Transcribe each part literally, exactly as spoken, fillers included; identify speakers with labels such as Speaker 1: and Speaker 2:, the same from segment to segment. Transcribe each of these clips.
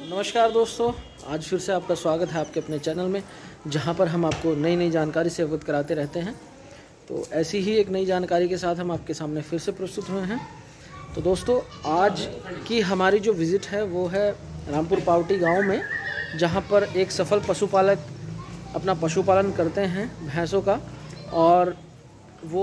Speaker 1: नमस्कार दोस्तों, आज फिर से आपका स्वागत है आपके अपने चैनल में, जहां पर हम आपको नई नई जानकारी से अवगत कराते रहते हैं। तो ऐसी ही एक नई जानकारी के साथ हम आपके सामने फिर से प्रस्तुत हुए हैं। तो दोस्तों, आज की हमारी जो विज़िट है वो है रामपुर पावटी गांव में, जहां पर एक सफल पशुपालक अपना पशुपालन करते हैं भैंसों का, और वो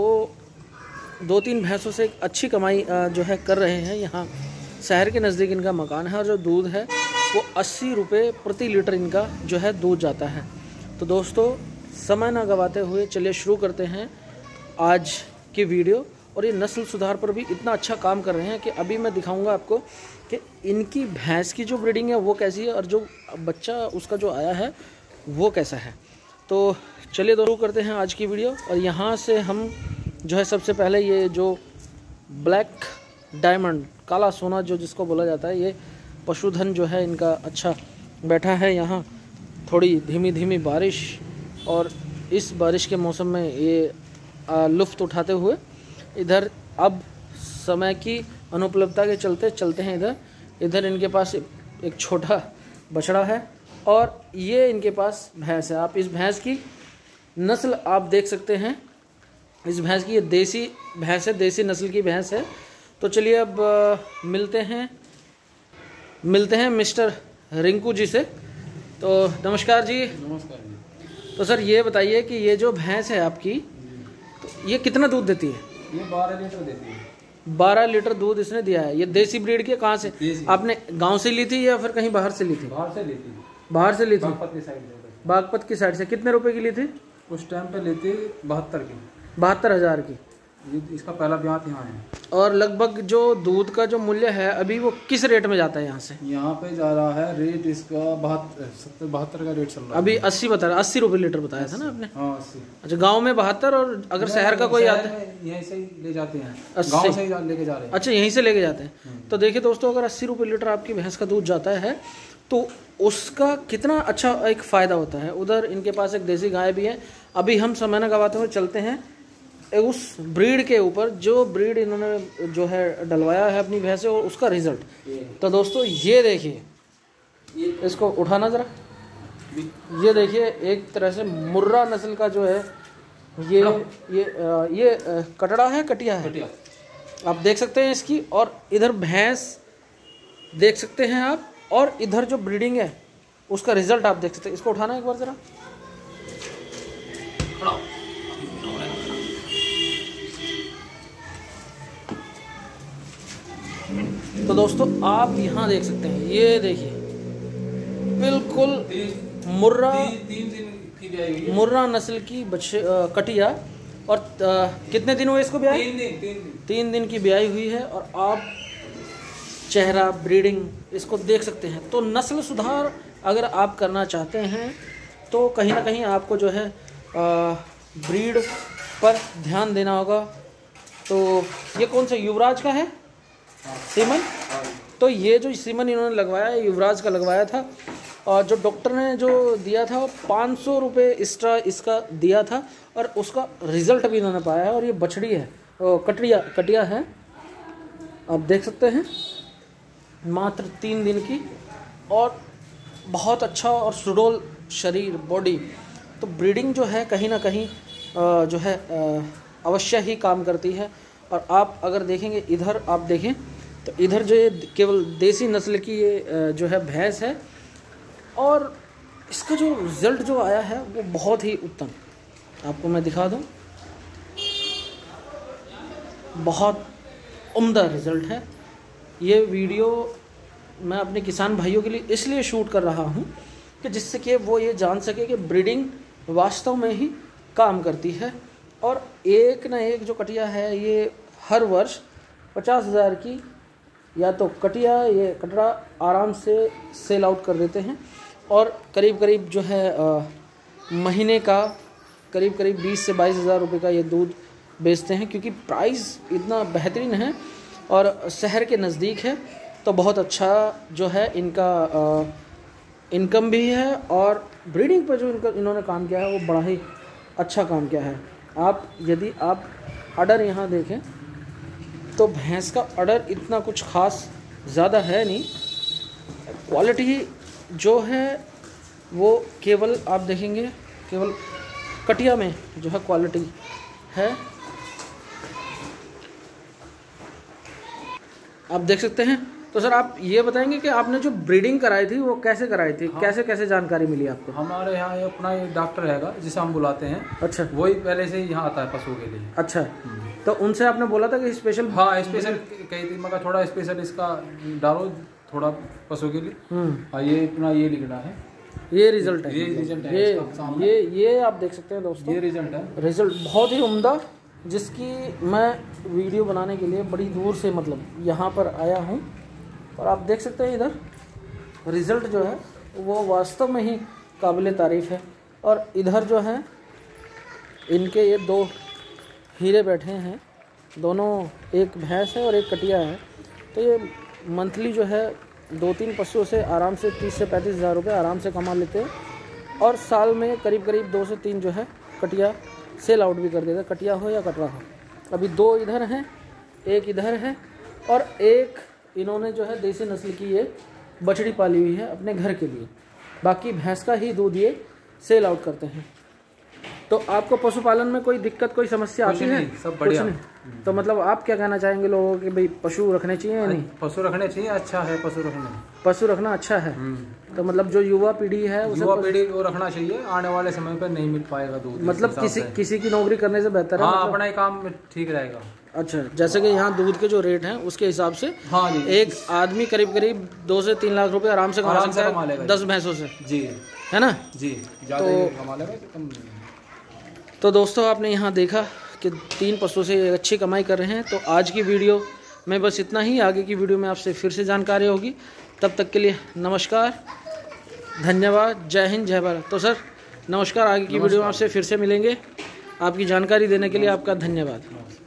Speaker 1: दो तीन भैंसों से एक अच्छी कमाई जो है कर रहे हैं। यहाँ शहर के नज़दीक इनका मकान है और जो दूध है वो अस्सी रुपये प्रति लीटर इनका जो है दूध जाता है। तो दोस्तों, समय ना गवाते हुए चलिए शुरू करते हैं आज की वीडियो। और ये नस्ल सुधार पर भी इतना अच्छा काम कर रहे हैं कि अभी मैं दिखाऊंगा आपको कि इनकी भैंस की जो ब्रीडिंग है वो कैसी है और जो बच्चा उसका जो आया है वो कैसा है। तो चलिए शुरू करते हैं आज की वीडियो। और यहाँ से हम जो है सबसे पहले ये जो ब्लैक डायमंड, काला सोना जो जिसको बोला जाता है, ये पशुधन जो है इनका अच्छा बैठा है। यहाँ थोड़ी धीमी धीमी बारिश, और इस बारिश के मौसम में ये लुफ्त उठाते हुए इधर अब समय की अनुपलब्धता के चलते चलते हैं इधर इधर इनके पास एक छोटा बछड़ा है और ये इनके पास भैंस है। आप इस भैंस की नस्ल आप देख सकते हैं। इस भैंस की ये देसी भैंस है, देसी नस्ल की भैंस है। तो चलिए अब आ, मिलते हैं मिलते हैं मिस्टर रिंकू जी से। तो नमस्कार जी।
Speaker 2: नमस्कार जी।
Speaker 1: तो सर ये बताइए कि ये जो भैंस है आपकी, तो ये कितना दूध देती है?
Speaker 2: ये बारह लीटर देती है।
Speaker 1: बारह लीटर दूध इसने दिया है। ये देसी ब्रीड की कहाँ से? आपने गांव से ली थी या फिर कहीं बाहर से ली थी?
Speaker 2: बाहर से ली थी।
Speaker 1: बाहर से ली थी,
Speaker 2: बागपत की साइड से।
Speaker 1: बागपत की साइड से। कितने रुपए की ली थी?
Speaker 2: उस टाइम पे ली थी बहत्तर की।
Speaker 1: बहत्तर हजार की।
Speaker 2: ये इसका पहला ब्याह यहाँ है।
Speaker 1: और लगभग जो दूध का जो मूल्य है अभी वो किस रेट में जाता है यहाँ से?
Speaker 2: यहाँ पे जा रहा है रेट इसका बहत्तर सत्तर बहत्तर का रेट चल रहा है
Speaker 1: अभी अस्सी बता रहा, अस्सी रुपये लीटर बताया था ना आपने?
Speaker 2: हाँ अस्सी।
Speaker 1: अच्छा, गांव में बहत्तर, और अगर शहर का कोई आता है
Speaker 2: यहीं से ही ले जाते हैं, गाँव से ही लेके जा रहे हैं।
Speaker 1: अच्छा, यहीं से लेके जाते हैं। तो देखिए दोस्तों, अगर अस्सी रुपये लीटर आपकी भैंस का दूध जाता है तो उसका कितना अच्छा एक फ़ायदा होता है। उधर इनके पास एक देसी गाय भी है। अभी हम समय न गवाते हुए चलते हैं उस ब्रीड के ऊपर, जो ब्रीड इन्होंने जो है डलवाया है अपनी भैंस से, और उसका रिजल्ट। तो दोस्तों ये देखिए, इसको उठाना ज़रा। ये देखिए, एक तरह से मुर्रा नस्ल का जो है ये ये ये कटड़ा है, कटिया है, आप देख सकते हैं इसकी। और इधर भैंस देख सकते हैं आप, और इधर जो ब्रीडिंग है उसका रिजल्ट आप देख सकते हैं। इसको उठाना एक बार ज़रा। तो दोस्तों आप यहाँ देख सकते हैं, ये देखिए बिल्कुल मुर्रा
Speaker 2: तीन दिन की ब्याही हुई है।
Speaker 1: मुर्रा नस्ल की बच्चे कटिया। और आ, कितने दिन हुए इसको ब्याही?
Speaker 2: तीन दिन तीन दिन
Speaker 1: तीन दिन की ब्याही हुई है। और आप चेहरा, ब्रीडिंग इसको देख सकते हैं। तो नस्ल सुधार अगर आप करना चाहते हैं तो कहीं ना कहीं आपको जो है आ, ब्रीड पर ध्यान देना होगा। तो ये कौन सा युवराज का है सीमन? तो ये जो सीमन इन्होंने लगवाया है युवराज का लगवाया था, और जो डॉक्टर ने जो दिया था वो पाँच सौ रुपये एक्स्ट्रा इसका दिया था, और उसका रिजल्ट भी इन्होंने पाया है। और ये बछड़ी है, कटिया कटिया है, आप देख सकते हैं, मात्र तीन दिन की, और बहुत अच्छा और सुडौल शरीर, बॉडी। तो ब्रीडिंग जो है कहीं ना कहीं जो है अवश्य ही काम करती है। और आप अगर देखेंगे इधर, आप देखें तो इधर जो ये केवल देसी नस्ल की ये जो है भैंस है, और इसका जो रिज़ल्ट जो आया है वो बहुत ही उत्तम। आपको मैं दिखा दूं, बहुत उम्दा रिज़ल्ट है। ये वीडियो मैं अपने किसान भाइयों के लिए इसलिए शूट कर रहा हूं कि जिससे कि वो ये जान सके कि ब्रीडिंग वास्तव में ही काम करती है। और एक ना एक जो कटिया है ये हर वर्ष पचास हज़ार की या तो कटिया, ये कटड़ा आराम से सेल आउट कर देते हैं। और करीब करीब जो है आ, महीने का करीब करीब बीस से बाईस हज़ार रुपये का ये दूध बेचते हैं, क्योंकि प्राइस इतना बेहतरीन है और शहर के नज़दीक है। तो बहुत अच्छा जो है इनका आ, इनकम भी है, और ब्रीडिंग पर जो इनका इन्होंने काम किया है वो बड़ा ही अच्छा काम किया है। आप यदि आप अडर यहाँ देखें तो भैंस का अडर इतना कुछ खास ज़्यादा है नहीं, क्वालिटी जो है वो केवल आप देखेंगे केवल कटिया में जो है क्वालिटी है। आप देख सकते हैं। तो सर आप ये बताएंगे कि आपने जो ब्रीडिंग कराई थी वो कैसे कराई थी? हाँ। कैसे कैसे जानकारी मिली आपको?
Speaker 2: हमारे यहाँ अपना एक डॉक्टर हैगा जिसे हम बुलाते हैं।
Speaker 1: अच्छा।
Speaker 2: वही पहले से ही यहाँ आता है पशुओं के लिए।
Speaker 1: अच्छा, तो उनसे आपने बोला था कि स्पेशल?
Speaker 2: हाँ स्पेशल कही थी, मगर थोड़ा स्पेशल इसका डालो थोड़ा पशुओं के लिए। हाँ ये अपना ये लिखना है,
Speaker 1: ये रिजल्ट है।
Speaker 2: ये रिजल्ट है
Speaker 1: ये ये ये आप देख सकते हैं दोस्तों,
Speaker 2: ये रिजल्ट है।
Speaker 1: रिजल्ट बहुत ही उम्दा, जिसकी मैं वीडियो बनाने के लिए बड़ी दूर से मतलब यहाँ पर आया हूँ। और आप देख सकते हैं इधर रिज़ल्ट जो है वो वास्तव में ही काबिल तारीफ़ है। और इधर जो है इनके ये दो हीरे बैठे हैं, दोनों एक भैंस है और एक कटिया है। तो ये मंथली जो है दो तीन पशुओं से आराम से तीस से पैंतीस हज़ार रुपये आराम से कमा लेते हैं। और साल में करीब करीब दो से तीन जो है कटिया सेल आउट भी कर देते हैं, कटिया हो या कटरा हो। अभी दो इधर हैं, एक इधर है, और एक इन्होंने जो है देसी नस्ल की ये बछड़ी पाली हुई है अपने घर के लिए। बाकी भैंस का ही दूध ये सेल आउट करते हैं। तो आपको पशुपालन में कोई दिक्कत कोई समस्या आती है?
Speaker 2: सब बढ़िया।
Speaker 1: तो मतलब आप क्या कहना चाहेंगे लोगों कि भाई पशु रखने चाहिए या नहीं?
Speaker 2: पशु रखने चाहिए, अच्छा है पशु रखना।
Speaker 1: पशु रखना अच्छा है। तो मतलब जो युवा पीढ़ी है उसे
Speaker 2: युवा पीढ़ी को रखना चाहिए, आने वाले समय पर नहीं मिल पाएगा दूध।
Speaker 1: मतलब किसी किसी की नौकरी करने से बेहतर है।
Speaker 2: हाँ, मतलब अपना ही काम ठीक रहेगा।
Speaker 1: अच्छा, जैसे कि यहाँ दूध के जो रेट हैं उसके हिसाब से
Speaker 2: हाँ जी,
Speaker 1: एक आदमी करीब करीब दो से तीन लाख रुपए आराम से कमा सकता है दस भैंसों से, जी है ना जी। तो कमा लेगा। तो दोस्तों आपने यहाँ देखा कि तीन पशुओं से अच्छी कमाई कर रहे हैं। तो आज की वीडियो में बस इतना ही। आगे की वीडियो में आपसे फिर से जानकारी होगी। तब तक के लिए नमस्कार, धन्यवाद, जय हिंद, जय भारत। तो सर नमस्कार, आगे की वीडियो में आपसे फिर से मिलेंगे। आपकी जानकारी देने के लिए आपका धन्यवाद।